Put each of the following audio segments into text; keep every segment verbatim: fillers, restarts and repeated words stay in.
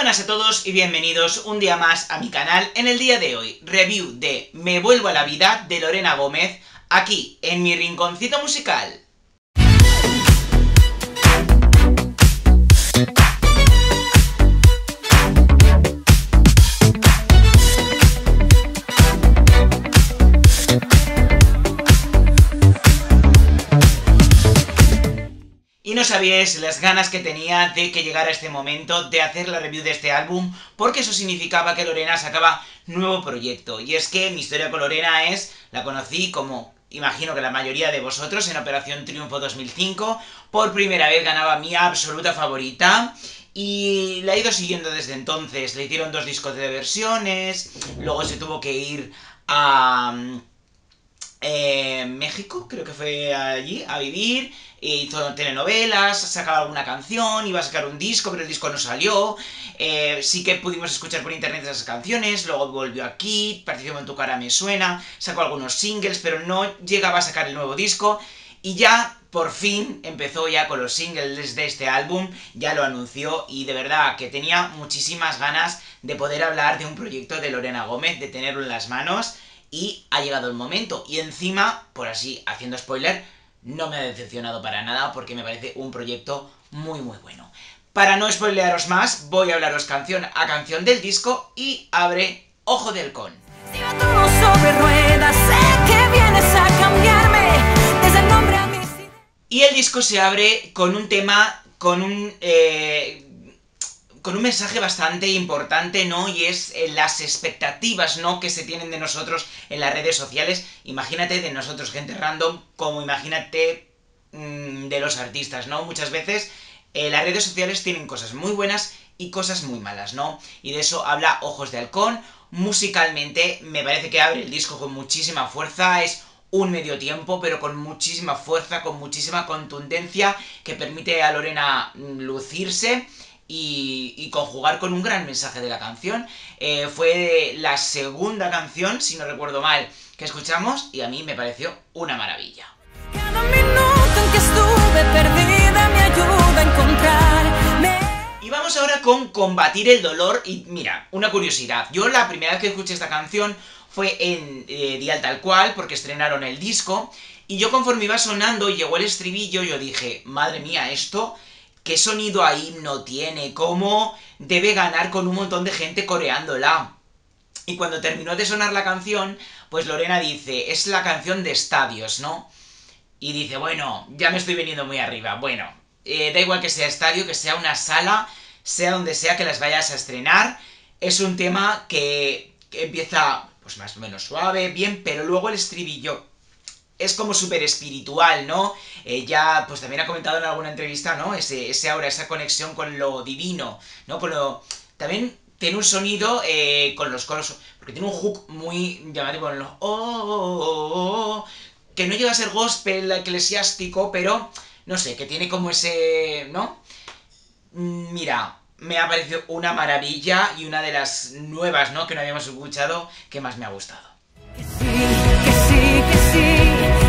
buenas a todos y bienvenidos un día más a mi canal. En el día de hoy, review de Me vuelvo a la vida de Lorena Gómez, aquí en mi rinconcito musical. Y no sabíais las ganas que tenía de que llegara este momento de hacer la review de este álbum, porque eso significaba que Lorena sacaba nuevo proyecto. Y es que mi historia con Lorena es, la conocí como, imagino que la mayoría de vosotros, en Operación Triunfo dos mil cinco, por primera vez ganaba mi absoluta favorita, y la he ido siguiendo desde entonces. Le hicieron dos discos de versiones, luego se tuvo que ir a... Eh, México, creo que fue allí a vivir, hizo telenovelas, sacaba alguna canción, iba a sacar un disco, pero el disco no salió. Eh, sí que pudimos escuchar por internet esas canciones, luego volvió aquí, participó en Tu cara me suena, sacó algunos singles, pero no llegaba a sacar el nuevo disco. Y ya, por fin, empezó ya con los singles de este álbum, ya lo anunció, y de verdad que tenía muchísimas ganas de poder hablar de un proyecto de Lorena Gómez, de tenerlo en las manos. Y ha llegado el momento, y encima, por así, haciendo spoiler, no me ha decepcionado para nada porque me parece un proyecto muy muy bueno. Para no spoilearos más, voy a hablaros canción a canción del disco y abre Ojo de Halcón. Y el disco se abre con un tema, con un... Eh, con un mensaje bastante importante, ¿no? Y es eh, las expectativas, ¿no?, que se tienen de nosotros en las redes sociales. Imagínate de nosotros, gente random, como imagínate mmm, de los artistas, ¿no? Muchas veces eh, las redes sociales tienen cosas muy buenas y cosas muy malas, ¿no? Y de eso habla Ojos de Halcón. Musicalmente me parece que abre el disco con muchísima fuerza, es un medio tiempo, pero con muchísima fuerza, con muchísima contundencia, que permite a Lorena lucirse Y, y conjugar con un gran mensaje de la canción. Eh, fue la segunda canción, si no recuerdo mal, que escuchamos, y a mí me pareció una maravilla. Cada minuto en que estuve perdida me ayuda a encontrarme. Y vamos ahora con Combatir el dolor. Y mira, una curiosidad, yo la primera vez que escuché esta canción fue en eh, Dial Tal Cual, porque estrenaron el disco, y yo conforme iba sonando y llegó el estribillo, yo dije, madre mía, esto... ¿qué sonido ahí no tiene? ¿Cómo debe ganar con un montón de gente coreándola? Y cuando terminó de sonar la canción, pues Lorena dice, es la canción de estadios, ¿no? Y dice, bueno, ya me estoy veniendo muy arriba. Bueno, eh, da igual que sea estadio, que sea una sala, sea donde sea que las vayas a estrenar. Es un tema que, que empieza, pues más o menos suave, bien, pero luego el estribillo es como súper espiritual, ¿no? Eh, ya, pues también ha comentado en alguna entrevista, ¿no? Ese, ese aura, esa conexión con lo divino, ¿no? Con lo... También tiene un sonido eh, con los coros, porque tiene un hook muy llamativo con los... Oh, oh, oh, oh, que no llega a ser gospel eclesiástico, pero, no sé, que tiene como ese... ¿no? Mira, me ha parecido una maravilla y una de las nuevas, ¿no?, que no habíamos escuchado, que más me ha gustado. Que sí, que sí, que sí.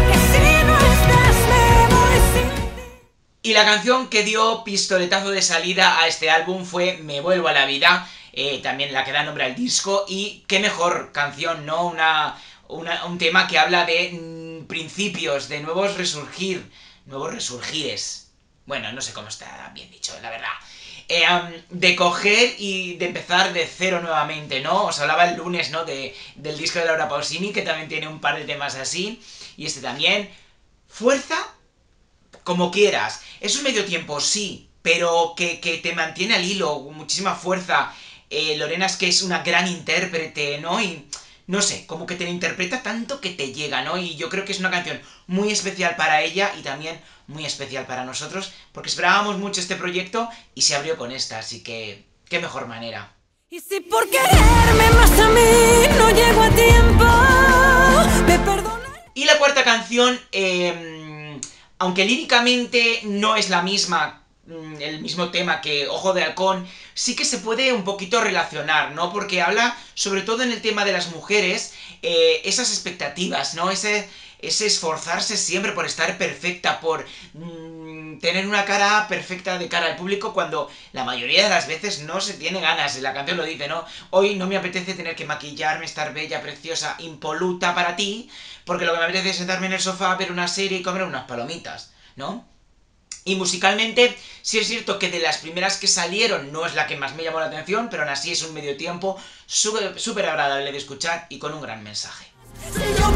Y la canción que dio pistoletazo de salida a este álbum fue Me vuelvo a la vida, eh, también la que da nombre al disco, y qué mejor canción, ¿no? Una, una, un tema que habla de mmm, principios, de nuevos resurgir, nuevos resurgires. Bueno, no sé cómo está bien dicho, la verdad. Eh, um, de coger y de empezar de cero nuevamente, ¿no? Os hablaba el lunes, ¿no?, de, del disco de Laura Pausini, que también tiene un par de temas así, y este también. Fuerza, como quieras. Es un medio tiempo, sí, pero que, que te mantiene al hilo, con muchísima fuerza. Eh, Lorena es que es una gran intérprete, ¿no? Y no sé, como que te interpreta tanto que te llega, ¿no? Y yo creo que es una canción muy especial para ella y también muy especial para nosotros, porque esperábamos mucho este proyecto y se abrió con esta, así que qué mejor manera. Y si por quererme más a mí no llego a tiempo, me perdona. Y la cuarta canción, eh, aunque líricamente no es la misma, el mismo tema que Ojo de Halcón, sí que se puede un poquito relacionar, ¿no? Porque habla, sobre todo en el tema de las mujeres, eh, esas expectativas, ¿no? Ese, es esforzarse siempre por estar perfecta, por mmm, tener una cara perfecta de cara al público cuando la mayoría de las veces no se tiene ganas. La canción lo dice, ¿no? Hoy no me apetece tener que maquillarme, estar bella, preciosa, impoluta para ti, porque lo que me apetece es sentarme en el sofá, ver una serie y comer unas palomitas, ¿no? Y musicalmente, sí es cierto que de las primeras que salieron no es la que más me llamó la atención, pero aún así es un medio tiempo súper súper agradable de escuchar y con un gran mensaje. Si yo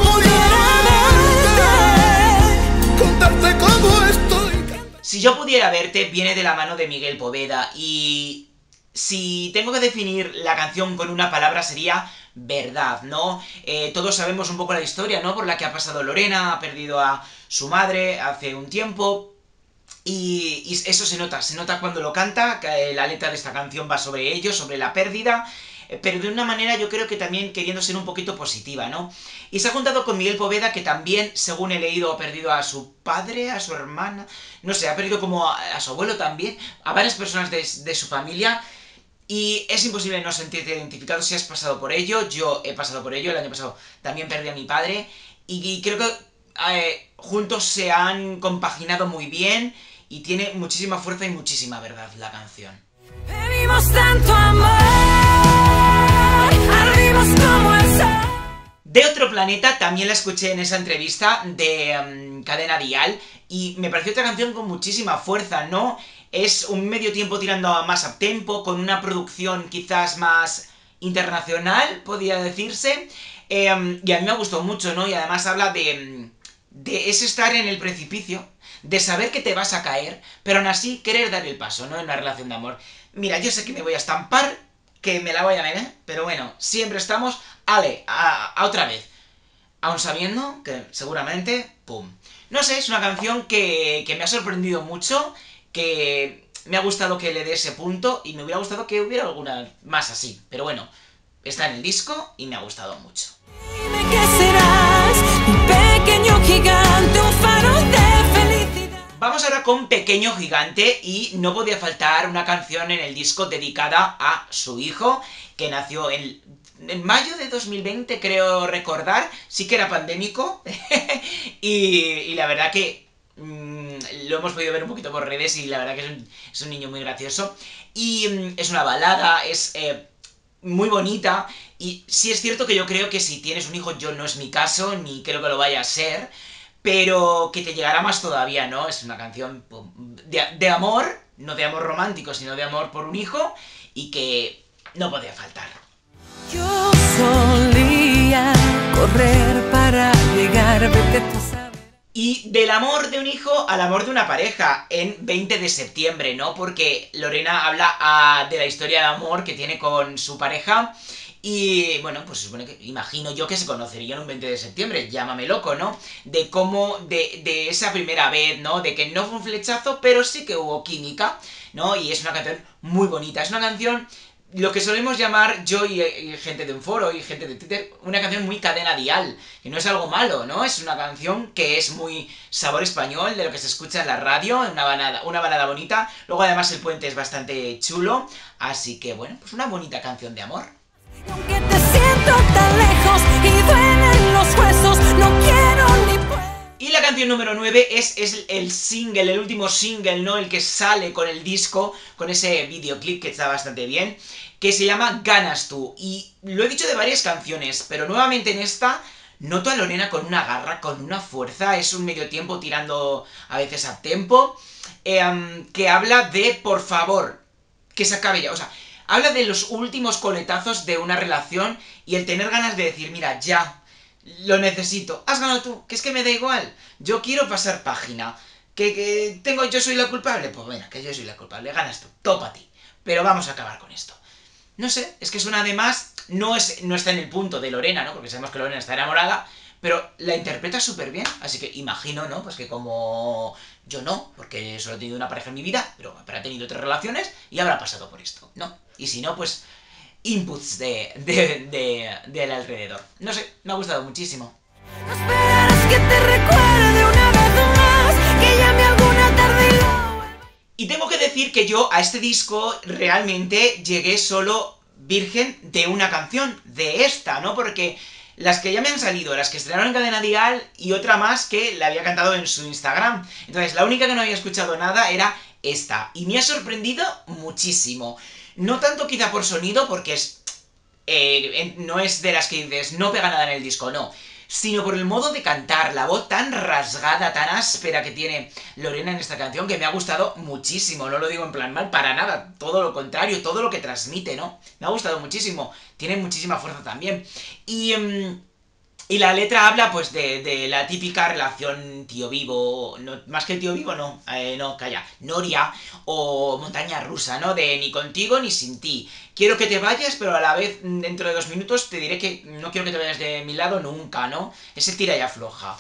contarte cómo estoy. Si yo pudiera verte viene de la mano de Miguel Poveda y si tengo que definir la canción con una palabra sería verdad, ¿no? Eh, todos sabemos un poco la historia, ¿no? Por la que ha pasado Lorena, ha perdido a su madre hace un tiempo. Y, y eso se nota, se nota cuando lo canta, que la letra de esta canción va sobre ello, sobre la pérdida, pero de una manera yo creo que también queriendo ser un poquito positiva, ¿no? Y se ha juntado con Miguel Poveda, que también, según he leído, ha perdido a su padre, a su hermana, no sé, ha perdido como a, a su abuelo también, a varias personas de, de su familia, y es imposible no sentirte identificado si has pasado por ello. Yo he pasado por ello, el año pasado también perdí a mi padre, y, y creo que eh, juntos se han compaginado muy bien, y tiene muchísima fuerza y muchísima verdad la canción. Pedimos tanto amor, ardimos como el sol. De Otro Planeta también la escuché en esa entrevista de um, Cadena Dial, y me pareció otra canción con muchísima fuerza, ¿no? Es un medio tiempo tirando a más uptempo, con una producción quizás más internacional, podría decirse, eh, y a mí me gustó mucho, ¿no? Y además habla de, de ese estar en el precipicio, de saber que te vas a caer, pero aún así querer dar el paso, ¿no? En una relación de amor. Mira, yo sé que me voy a estampar, que me la voy a ver, pero bueno, siempre estamos, ale, a, a otra vez. Aún sabiendo que seguramente, pum. No sé, es una canción que, que me ha sorprendido mucho, que me ha gustado que le dé ese punto, y me hubiera gustado que hubiera alguna más así. Pero bueno, está en el disco y me ha gustado mucho. Dime qué serás, un pequeño gigante, un faro de felicidad. Vamos ahora con Pequeño Gigante, y no podía faltar una canción en el disco dedicada a su hijo, que nació en, en mayo de dos mil veinte, creo recordar, sí que era pandémico, y, y la verdad que mmm, lo hemos podido ver un poquito por redes, y la verdad que es un, es un niño muy gracioso, y mmm, es una balada, es eh, muy bonita, y sí es cierto que yo creo que si tienes un hijo, yo no es mi caso, ni creo que lo vaya a ser, pero que te llegará más todavía, ¿no? Es una canción de, de amor, no de amor romántico, sino de amor por un hijo, y que no podía faltar. Yo solía correr para llegar, vete tú a saber. Y del amor de un hijo al amor de una pareja, en veinte de septiembre, ¿no? Porque Lorena habla uh, de la historia de amor que tiene con su pareja. Y bueno, pues se supone que, imagino yo que se conocerían un veinte de septiembre, llámame loco, ¿no? De cómo, de, de esa primera vez, ¿no? De que no fue un flechazo, pero sí que hubo química, ¿no? Y es una canción muy bonita, es una canción, lo que solemos llamar yo y, y gente de un foro y gente de Twitter, una canción muy Cadena Dial, que no es algo malo, ¿no? Es una canción que es muy sabor español, de lo que se escucha en la radio, una balada, una balada bonita, luego además el puente es bastante chulo, así que bueno, pues una bonita canción de amor. Aunque te siento tan lejos y duelen los huesos, no quiero ni puedo. Y la canción número nueve es, es el single, el último single, ¿no? El que sale con el disco, con ese videoclip que está bastante bien, que se llama Ganas Tú. Y lo he dicho de varias canciones, pero nuevamente en esta noto a Lorena con una garra, con una fuerza, es un medio tiempo tirando a veces a tempo, eh, que habla de, por favor, que se acabe ya, o sea, habla de los últimos coletazos de una relación y el tener ganas de decir, mira, ya, lo necesito, has ganado tú, que es que me da igual, yo quiero pasar página, que, que tengo, yo soy la culpable, pues venga, que yo soy la culpable, ganas tú, topa a ti, pero vamos a acabar con esto. No sé, es que suena además, no, es, no está en el punto de Lorena, ¿no? Porque sabemos que Lorena está enamorada, pero la interpreta súper bien, así que imagino, ¿no? Pues que como yo no, porque solo he tenido una pareja en mi vida, pero habrá tenido tres relaciones y habrá pasado por esto, ¿no? Y si no, pues inputs de, de, de, del alrededor. No sé, me ha gustado muchísimo. No esperas que te recuerde una vez más, que llame alguna tarde y lo... Y tengo que decir que yo a este disco realmente llegué solo virgen de una canción, de esta, ¿no? Porque las que ya me han salido, las que estrenaron en Cadena Dial y otra más que la había cantado en su Instagram. Entonces, la única que no había escuchado nada era esta. Y me ha sorprendido muchísimo. No tanto quizá por sonido, porque es... Eh, no es de las que dices, no pega nada en el disco, no. Sino por el modo de cantar, la voz tan rasgada, tan áspera que tiene Lorena en esta canción, que me ha gustado muchísimo. No lo digo en plan mal, para nada. Todo lo contrario, todo lo que transmite, ¿no? Me ha gustado muchísimo. Tiene muchísima fuerza también. Y... Um, Y la letra habla, pues, de, de la típica relación tío vivo, no, más que tío vivo, no, eh, no, calla, noria o montaña rusa, ¿no? De ni contigo ni sin ti. Quiero que te vayas, pero a la vez, dentro de dos minutos, te diré que no quiero que te vayas de mi lado nunca, ¿no? Ese tira y afloja.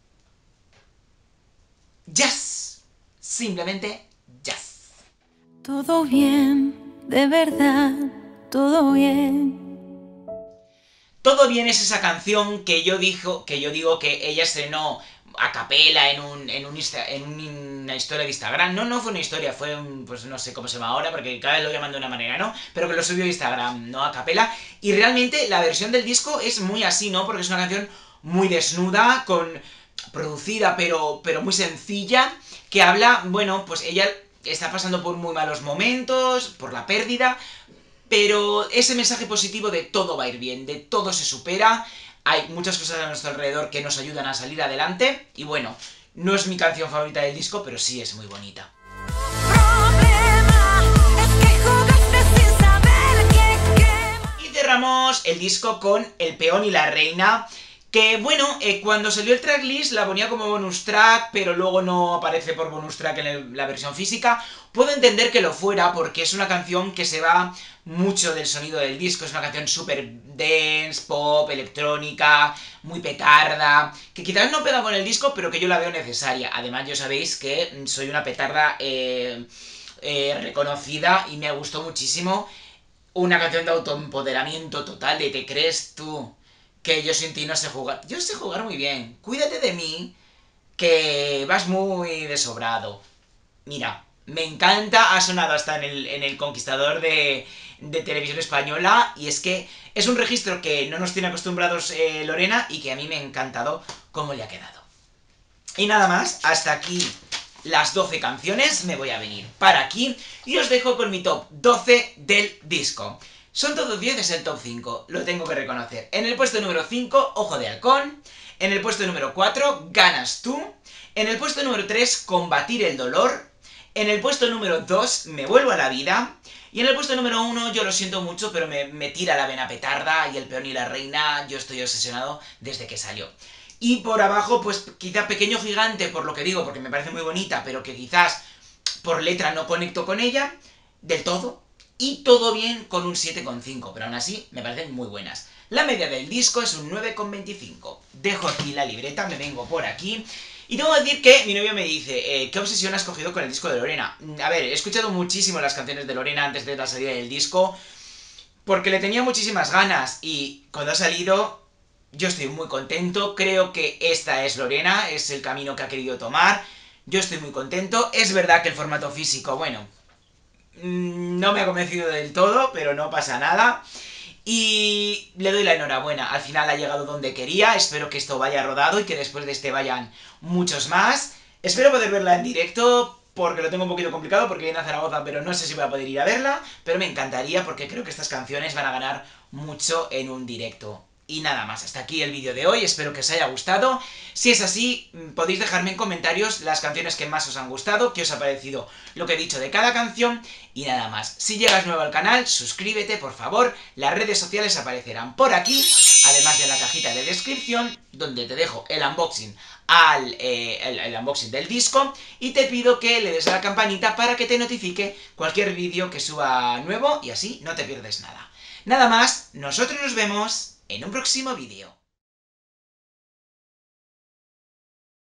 Jazz. Simplemente jazz. Todo bien, de verdad, todo bien. Todo bien es esa canción que yo, dijo, que yo digo que ella estrenó a capela en, un, en, un Insta, en una historia de Instagram. No, no fue una historia, fue un, pues no sé cómo se llama ahora, porque cada vez lo llaman de una manera, ¿no? Pero que lo subió a Instagram, no a capela. Y realmente la versión del disco es muy así, ¿no? Porque es una canción muy desnuda, con producida, pero, pero muy sencilla, que habla, bueno, pues ella está pasando por muy malos momentos, por la pérdida, pero ese mensaje positivo de todo va a ir bien, de todo se supera, hay muchas cosas a nuestro alrededor que nos ayudan a salir adelante, y bueno, no es mi canción favorita del disco, pero sí es muy bonita. Y cerramos el disco con El peón y la reina, que bueno, eh, cuando salió el tracklist la ponía como bonus track, pero luego no aparece por bonus track en el, la versión física. Puedo entender que lo fuera, porque es una canción que se va mucho del sonido del disco, es una canción súper dance, pop, electrónica, muy petarda, que quizás no pega con el disco, pero que yo la veo necesaria. Además, ya sabéis que soy una petarda eh, eh, reconocida y me gustó muchísimo. Una canción de autoempoderamiento total, de te crees tú que yo sin ti no sé jugar. Yo sé jugar muy bien. Cuídate de mí, que vas muy desobrado. Mira, me encanta, ha sonado hasta en el, en el Conquistador de, de Televisión Española, y es que es un registro que no nos tiene acostumbrados eh, Lorena, y que a mí me ha encantado cómo le ha quedado. Y nada más, hasta aquí las doce canciones, me voy a venir para aquí y os dejo con mi top doce del disco. Son todos diez, es el top cinco, lo tengo que reconocer. En el puesto número cinco, Ojo de Halcón. En el puesto número cuatro, Ganas tú. En el puesto número tres, Combatir el dolor. En el puesto número dos, Me vuelvo a la vida. Y en el puesto número uno, yo lo siento mucho, pero me, me tira la vena petarda, y El peón y la reina, yo estoy obsesionado desde que salió. Y por abajo, pues quizá Pequeño gigante, por lo que digo, porque me parece muy bonita, pero que quizás por letra no conecto con ella del todo. Y Todo bien con un siete coma cinco, pero aún así me parecen muy buenas. La media del disco es un nueve coma veinticinco. Dejo aquí la libreta, me vengo por aquí. Y tengo que decir que mi novio me dice, eh, ¿qué obsesión has cogido con el disco de Lorena? A ver, he escuchado muchísimo las canciones de Lorena antes de la salida del disco, porque le tenía muchísimas ganas, y cuando ha salido, yo estoy muy contento. Creo que esta es Lorena, es el camino que ha querido tomar. Yo estoy muy contento. Es verdad que el formato físico, bueno, no me ha convencido del todo, pero no pasa nada. Y le doy la enhorabuena, al final ha llegado donde quería. Espero que esto vaya rodado y que después de este vayan muchos más. Espero poder verla en directo, porque lo tengo un poquito complicado, porque viene a Zaragoza, pero no sé si voy a poder ir a verla. Pero me encantaría, porque creo que estas canciones van a ganar mucho en un directo. Y nada más, hasta aquí el vídeo de hoy, espero que os haya gustado. Si es así, podéis dejarme en comentarios las canciones que más os han gustado, qué os ha parecido lo que he dicho de cada canción, y nada más. Si llegas nuevo al canal, suscríbete, por favor, las redes sociales aparecerán por aquí, además de la cajita de descripción, donde te dejo el unboxing, al, eh, el, el unboxing del disco, y te pido que le des a la campanita para que te notifique cualquier vídeo que suba nuevo, y así no te pierdes nada. Nada más, nosotros nos vemos en un próximo vídeo.